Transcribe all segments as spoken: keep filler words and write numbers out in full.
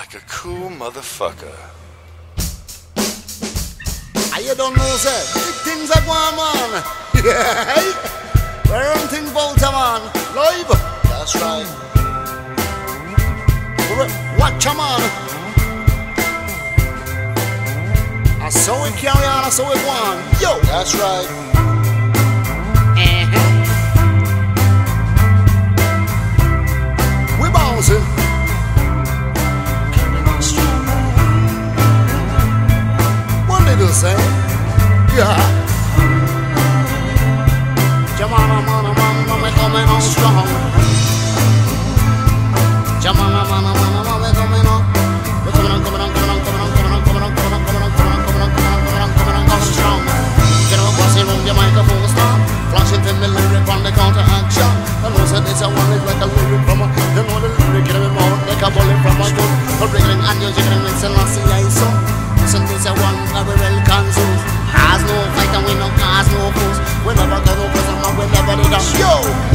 like a cool motherfucker. I you don't know, sir. Big things are going on. Yeah. Where everything Volta, man. Live. That's right. Watch a man. I saw it carry on, I saw it go on. Yo. That's right. Uh-huh. We bouncing. What did you say? Yeah. Jamana, mana, mana, we coming on strong. Jamana, mana, mana, mana, we coming on. We're coming on, coming on, coming on, coming on, coming on, coming on, coming on, coming on, coming on, coming on, coming on, coming on, coming on, coming strong. Get up, bossy room, your microphone stop. Flashing from the lyric on the counter action. I know that it's a one is like a lyric from a. You know the lyric get me more like a bullet from a gun. For bringing and you chicken and Selassie I saw. Listen, this a one very well consumed. Has no fight and we no cause no fools. We never go no prison and we never did a yo.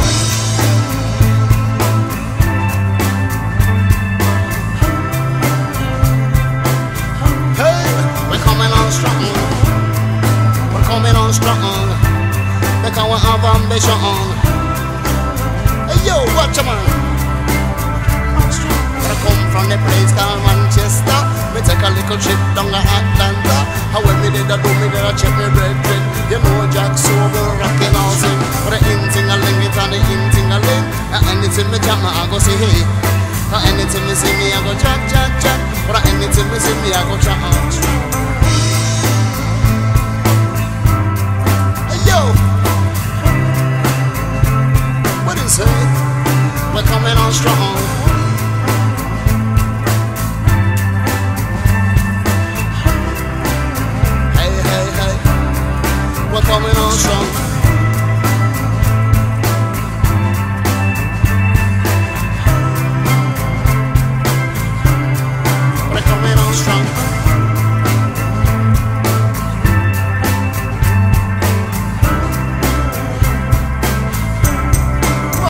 Hey, we're coming on strong. We're coming on strong. Because we have ambition. Hey yo, watch a man. I come from the place called Manchester. Me take a little trip down to Atlanta. How when me did I do me did I check me red red. You know Jack sober rockin' all sing. But the in thing a ling it and the in thing a ling. And anything me jam I go say hey. And anything me see me I go jack jack jack. But anything me see me I go jack. Hey yo. What is it? We're coming on strong. Hey, hey, hey. We're coming on strong.